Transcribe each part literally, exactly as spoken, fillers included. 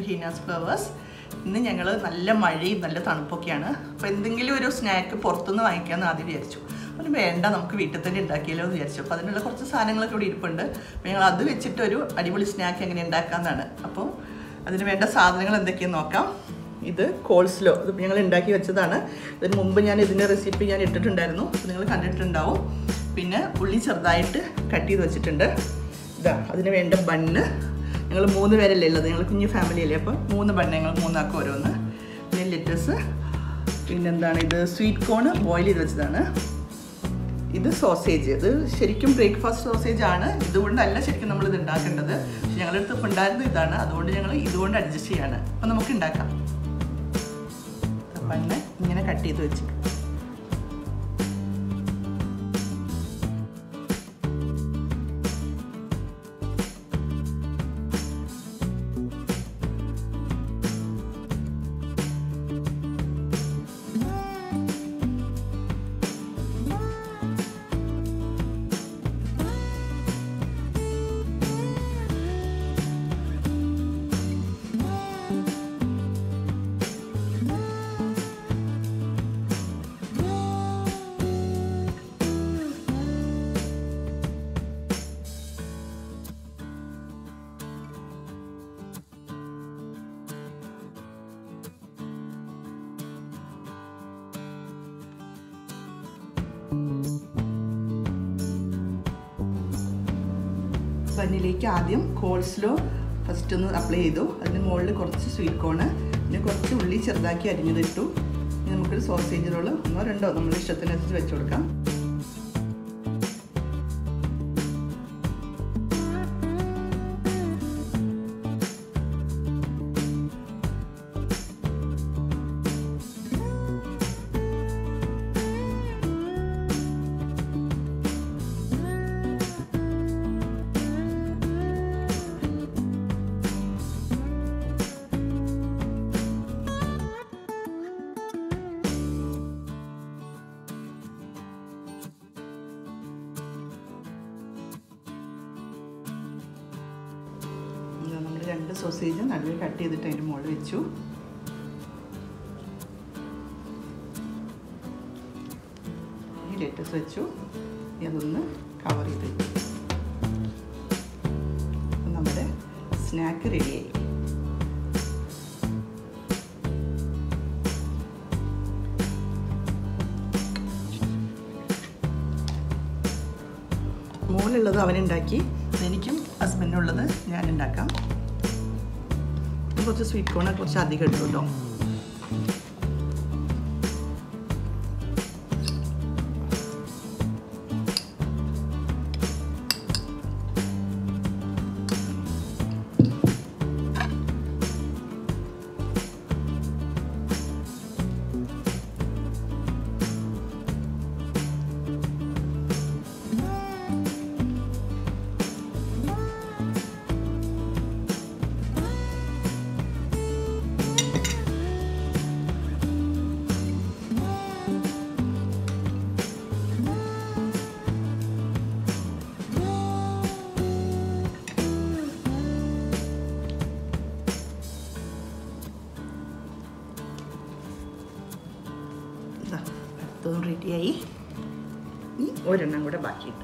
Heena's flowers. ഇന്ന് ഞങ്ങൾ നല്ല മഴയും നല്ല തണുപ്പൊക്കെയാണ്. അപ്പോൾ എന്തെങ്കിലും ഒരു സ്നാക്ക് പുറത്തുനിന്ന് വാങ്ങിക്കാമെന്ന് ആദ്യം വിചാരിച്ചു. അപ്പോൾ വേണ്ട, നമുക്ക് വീട്ടിൽ തന്നെ ഉണ്ടാക്കിയാലോ എന്ന് വിചാരിച്ചു. അപ്പോൾ അതിനുള്ള കുറച്ച് സാധനങ്ങളൊക്കെ ഇവിടെ ഇരിപ്പുണ്ട്. അപ്പോൾ ഞങ്ങൾ അത് വെച്ചിട്ടൊരു അടിപൊളി സ്നാക്ക് എങ്ങനെ ഉണ്ടാക്കാമെന്നാണ്. അപ്പോൾ അതിന് വേണ്ട സാധനങ്ങൾ എന്തൊക്കെയാണെന്ന് നോക്കാം. ഇത് കോൾസ്ലോ, ഇത് ഞങ്ങൾ ഉണ്ടാക്കി വെച്ചതാണ്. ഇതിന് മുമ്പ് ഞാൻ ഇതിൻ്റെ റെസിപ്പി ഞാൻ ഇട്ടിട്ടുണ്ടായിരുന്നു, നിങ്ങൾ കണ്ടിട്ടുണ്ടാവും. പിന്നെ ഉള്ളി ചെറുതായിട്ട് കട്ട് ചെയ്ത് വെച്ചിട്ടുണ്ട്. ഇതാ അതിന് വേണ്ട ബണ്ണ്. ഞങ്ങൾ മൂന്ന് പേരല്ലേ ഉള്ളത്, ഞങ്ങൾ കുഞ്ഞു ഫാമിലി അല്ലേ, അപ്പോൾ മൂന്ന് ബണ്ണ് ഞങ്ങൾ മൂന്നാക്കും ഓരോന്ന്. പിന്നെ ലെറ്റസ്, പിന്നെന്താണ് ഇത് സ്വീറ്റ് കോൺ ബോയിൽ ചെയ്ത് വെച്ചതാണ്. ഇത് സോസേജ്, ഇത് ശരിക്കും ബ്രേക്ക്ഫാസ്റ്റ് സോസേജ് ആണ്. ഇതുകൊണ്ടല്ല ശരിക്കും നമ്മളിത് ഉണ്ടാക്കേണ്ടത്, പക്ഷെ ഞങ്ങളുടെ അടുത്ത് ഉണ്ടായിരുന്നത് ഇതാണ്, അതുകൊണ്ട് ഞങ്ങൾ ഇതുകൊണ്ട് അഡ്ജസ്റ്റ് ചെയ്യാണ്. അപ്പം നമുക്ക് ഉണ്ടാക്കാം. ബണ്ണ് ഇങ്ങനെ കട്ട് ചെയ്ത് വെച്ച് ബണ്ണിലേക്ക് ആദ്യം കോൾസ്ലോ ഫസ്റ്റ് ഒന്ന് അപ്ലൈ ചെയ്തു. അതിന് മുകളിൽ കുറച്ച് സ്വീറ്റ് കോണ്, പിന്നെ കുറച്ച് ഉള്ളി ചെറുതാക്കി അരിഞ്ഞതിട്ടു. ഇനി നമുക്കൊരു സോസേജ് റോള് ഒന്നോ രണ്ടോ നമ്മുടെ ഇഷ്ടത്തിനനുസരിച്ച് വെച്ച് കൊടുക്കാം. രണ്ട് സോസേജ് നടുവിൽ കട്ട് ചെയ്തിട്ട് അതിൻ്റെ മുകളിൽ വെച്ചു. ഈ ലെറ്റസ് വെച്ചു. അതൊന്ന് കവർ ചെയ്ത് വെച്ചു. നമ്മുടെ സ്നാക്ക് റെഡിയായി. മോനുള്ളത് അവനുണ്ടാക്കി, എനിക്കും ഹസ്ബൻഡിനുള്ളത് ഞാൻ ഉണ്ടാക്കാം. കുറച്ച് സ്വീറ്റ് കോൺ കുറച്ച് അധികം എടുത്തു കേട്ടോ. അടുത്തതും റെഡിയായി. ഇനി ഒരെണ്ണം കൂടെ ബാക്കിയിട്ട്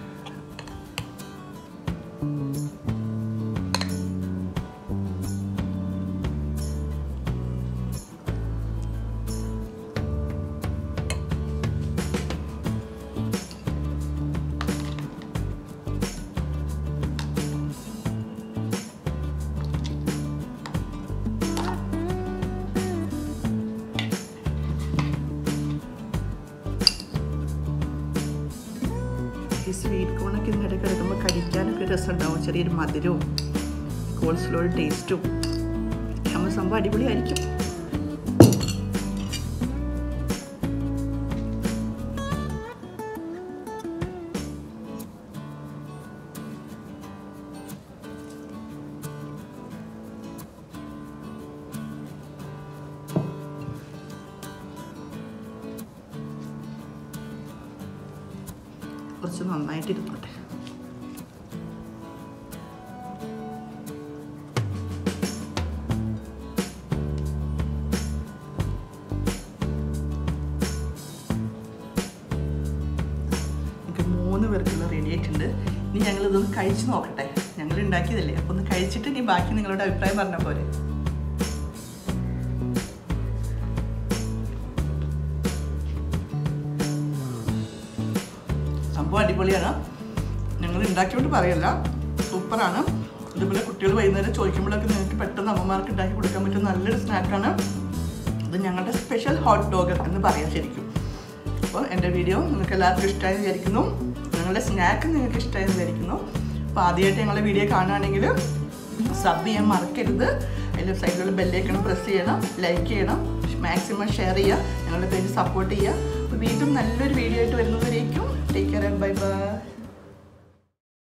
ഈ സ്വീറ്റ് കോണൊക്കെ ഇന്നിടയ്ക്ക് കിടക്കുമ്പോൾ കഴിക്കാനൊക്കെ രസമുണ്ടാവും. ചെറിയൊരു മധുരവും കോൾസ്ലോ ടേസ്റ്റും നമ്മൾ സംഭവം അടിപൊളിയായിരിക്കും. കുറച്ച് നന്നായിട്ടിരുന്നോട്ടെ. മൂന്ന് പേർക്കുള്ള റെഡി ആയിട്ടുണ്ട്. ഇനി ഞങ്ങൾ ഇതൊന്ന് കഴിച്ച് നോക്കട്ടെ. ഞങ്ങൾ ഉണ്ടാക്കിയതല്ലേ, അപ്പോൾ ഒന്ന് കഴിച്ചിട്ട് ഇനി ബാക്കി നിങ്ങളുടെ അഭിപ്രായം പറഞ്ഞാൽ പോരെ. സംഭവം അടിപൊളിയാണ്. ഞങ്ങൾ ഉണ്ടാക്കിയോണ്ട് പറയല്ല, സൂപ്പറാണ്. ഇതുപോലെ കുട്ടികൾ വൈകുന്നേരം ചോദിക്കുമ്പോഴൊക്കെ നിങ്ങൾക്ക് പെട്ടെന്ന് അമ്മമാർക്ക് ഉണ്ടാക്കി കൊടുക്കാൻ പറ്റുന്ന നല്ലൊരു സ്നാക്കാണ് ഇത്. ഞങ്ങളുടെ സ്പെഷ്യൽ ഹോട്ട് ഡോഗ് എന്ന് പറയാം ശരിക്കും. അപ്പോൾ എൻ്റെ വീഡിയോ നിങ്ങൾക്ക് എല്ലാവർക്കും ഇഷ്ടമായി വിചാരിക്കുന്നു. ഞങ്ങളുടെ സ്നാക്ക് നിങ്ങൾക്ക് ഇഷ്ടമായി വിചാരിക്കുന്നു. അപ്പോൾ ആദ്യമായിട്ട് ഞങ്ങളുടെ വീഡിയോ കാണുകയാണെങ്കിൽ സബ് ചെയ്യാൻ മറക്കരുത്. അതിൽ സൈഡിലുള്ള ബെല്ലൈക്കൺ പ്രസ് ചെയ്യണം, ലൈക്ക് ചെയ്യണം, മാക്സിമം ഷെയർ ചെയ്യുക, ഞങ്ങളുടെ പേജ് സപ്പോർട്ട് ചെയ്യുക. അപ്പോൾ വീണ്ടും നല്ലൊരു വീഡിയോ ആയിട്ട് വരുന്നവരേക്കും take care and bye by.